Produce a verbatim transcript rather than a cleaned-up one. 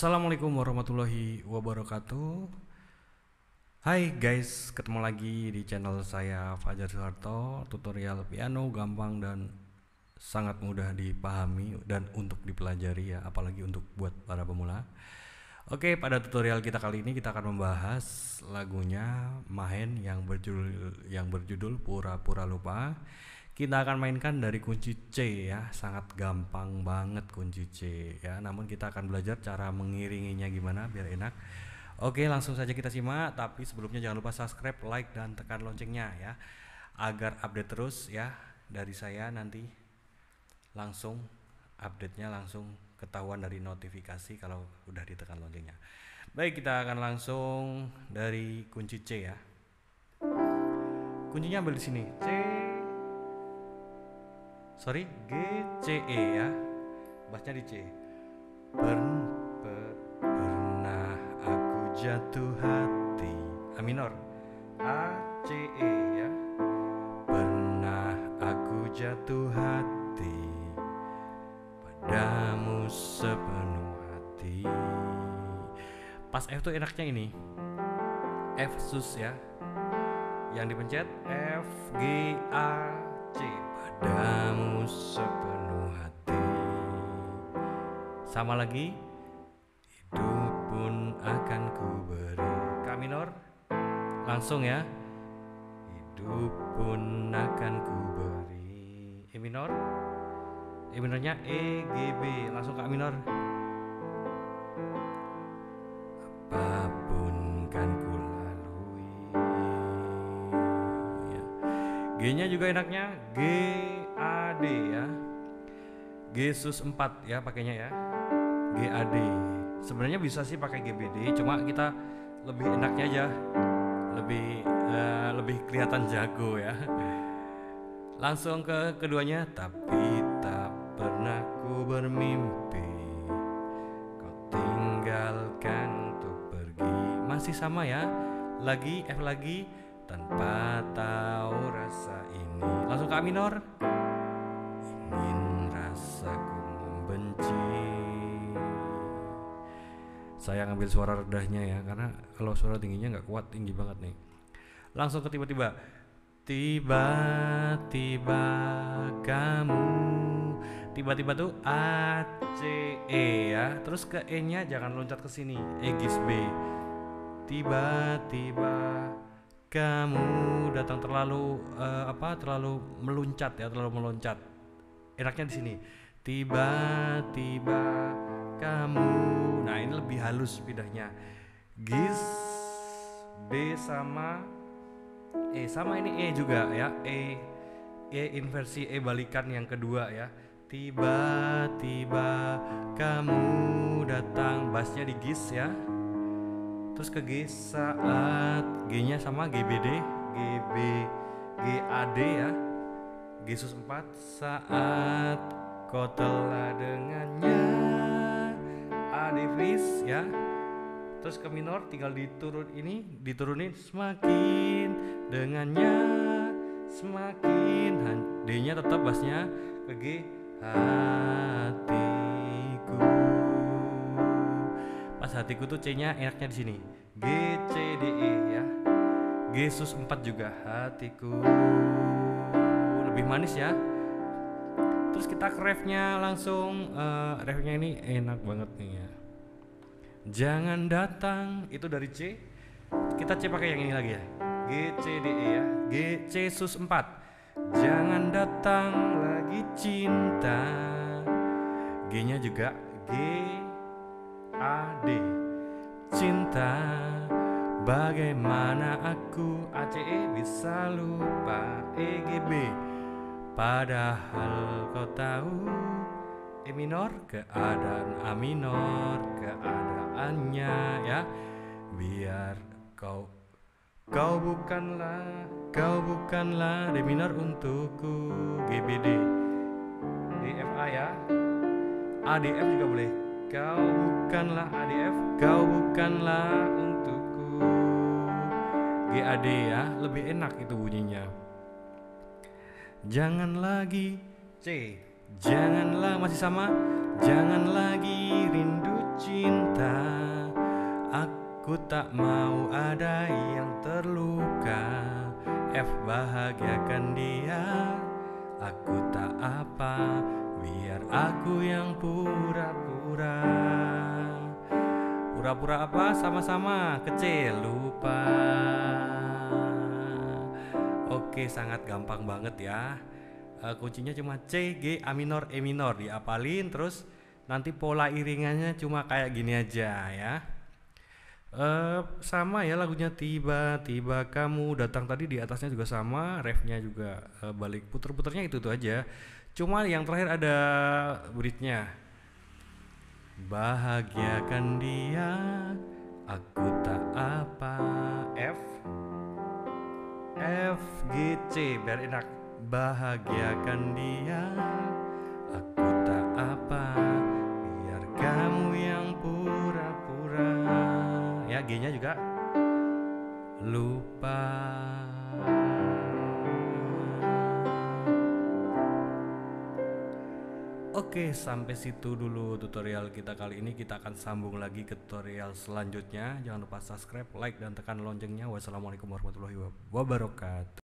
Assalamualaikum warahmatullahi wabarakatuh. Hai guys, ketemu lagi di channel saya Fajar Soeharto. Tutorial piano gampang dan sangat mudah dipahami dan untuk dipelajari ya, apalagi untuk buat para pemula. Oke, pada tutorial kita kali ini kita akan membahas lagunya Mahen yang berjudul yang berjudul Pura-pura Lupa. Kita akan mainkan dari kunci C ya, sangat gampang banget kunci C ya. Namun kita akan belajar cara mengiringinya gimana biar enak. Oke, langsung saja kita simak. Tapi sebelumnya jangan lupa subscribe, like, dan tekan loncengnya ya, agar update terus ya dari saya. Nanti langsung update-nya langsung ketahuan dari notifikasi kalau udah ditekan loncengnya. Baik, kita akan langsung dari kunci C ya. Kuncinya ambil di sini. C sorry G C E ya, bassnya di C. Per, per, pernah aku jatuh hati, A minor, A C E ya. Pernah aku jatuh hati padamu sepenuh hati. Pas F tuh enaknya ini F sus ya, yang dipencet F G A C. Padamu sepenuh hati. Sama lagi, hidup pun akan ku beri, K minor, langsung ya. Hidup pun akan ku beri, E minor. E minornya E G B, langsung K minor. Apapun kan ku lalui ya. G-nya juga enaknya G A D ya. G sus empat ya pakainya ya. G A D. Sebenarnya bisa sih pakai G B D, cuma kita lebih enaknya aja. Lebih uh, lebih kelihatan jago ya. Langsung ke keduanya. Tapi tak pernah ku bermimpi kau tinggalkan untuk pergi. Masih sama ya. Lagi F lagi, tanpa tahu rasa ini. Langsung ke A minor. Ingin rasaku membenci. Saya ngambil suara redahnya ya, karena kalau suara tingginya nggak kuat, tinggi banget nih. Langsung ke tiba-tiba. Tiba-tiba kamu. Tiba-tiba tuh A C E ya. Terus ke E nya jangan loncat ke sini, E gis B. Tiba-tiba kamu datang terlalu uh, apa terlalu meluncat ya, terlalu meloncat. Enaknya di sini. Tiba-tiba kamu. Nah, ini lebih halus pindahnya. Gis B sama E, sama ini E juga ya. E E inversi E balikan yang kedua ya. Tiba-tiba kamu datang, bassnya di gis ya. Terus ke G saat, G-nya sama G B D, G B, G A D ya. G sus empat, saat kau telah dengannya, A D fis ya. Terus ke minor tinggal diturun ini, diturunin semakin dengannya, semakin. D-nya tetap bassnya ke G, hatiku. Pas hatiku tuh C-nya enaknya di sini. G C D E ya. G sus empat juga, hatiku. Lebih manis ya. Terus kita ke ref-nya langsung. uh, Ref-nya ini enak banget nih ya. Jangan datang, itu dari C. Kita C pakai yang ini lagi ya. G C D E ya. G C sus empat. Jangan datang lagi cinta. G-nya juga G A D. Cinta, bagaimana aku, A C E bisa lupa, E G B. Padahal kau tahu, E minor, keadaan A minor, keadaannya ya. Biar kau Kau bukanlah, kau bukanlah, D minor untukku, G B D. D F A ya. A D F juga boleh. Kau bukanlah, A D F, kau bukanlah untukku, G A D ya. Lebih enak itu bunyinya. Jangan lagi C. Janganlah, masih sama. Jangan lagi rindu cinta. Aku tak mau ada yang terluka. F, bahagiakan dia. Aku tak apa, biar aku yang pura-pura. Pura-pura apa? Sama-sama kecil lupa. Oke, sangat gampang banget ya. Uh, kuncinya cuma C, G, A minor, E minor, diapalin terus nanti pola iringannya cuma kayak gini aja ya. Uh, sama ya lagunya tiba-tiba kamu datang tadi, di atasnya juga sama, refnya juga uh, balik puter-puternya itu tuh aja. Cuma yang terakhir ada bridge-nya. Bahagiakan dia, aku tak apa. F, F, G, C, biar enak. Bahagiakan dia, aku tak apa, biar kamu yang pura-pura. Ya, G-nya juga lupa. Oke, sampai situ dulu tutorial kita kali ini. Kita akan sambung lagi ke tutorial selanjutnya. Jangan lupa subscribe, like, dan tekan loncengnya. Wassalamualaikum warahmatullahi wabarakatuh.